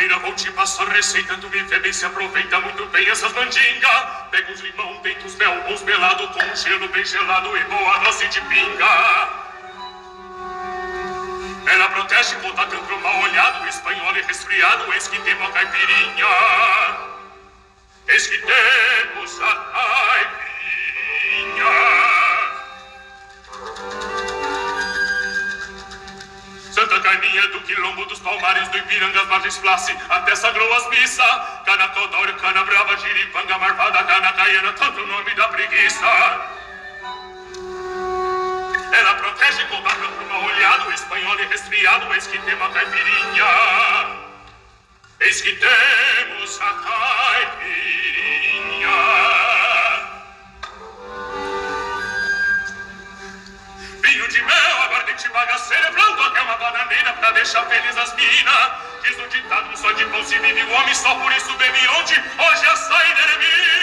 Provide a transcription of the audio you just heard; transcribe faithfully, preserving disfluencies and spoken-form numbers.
Mira, vou te passar receita, tu me vê bem, se aproveita muito bem essas mandingas. Pega uns limão, deita os mel, uns melado, com um gelo bem gelado e boa doce de pinga. Ela protege contra cancro mal olhado, espanhol e resfriado, eis que temos a caipirinha. Eis que temos a caipirinha. Santa Carminha do Quilombo, dos Palmares, do Ipiranga, Margens Place, até sagrou as missas. Cana Todório, Cana Brava, Giripanga, Marvada, Cana Caiana, tanto o nome da preguiça. Ela protege contra cancro mal olhado, espanhol e resfriado, eis que temos a caipirinha. Eis que temos a caipirinha. Vinho de mel, aguardente bagaceira, planto até uma bananeira pra deixar feliz as minas. Diz o ditado, só de pão se vive o homem, só por isso bebe onde hoje a saída é minha.